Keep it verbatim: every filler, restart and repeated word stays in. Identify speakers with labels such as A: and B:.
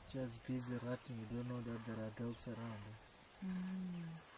A: just busy ratting. You don't know that there are dogs around.
B: Mm.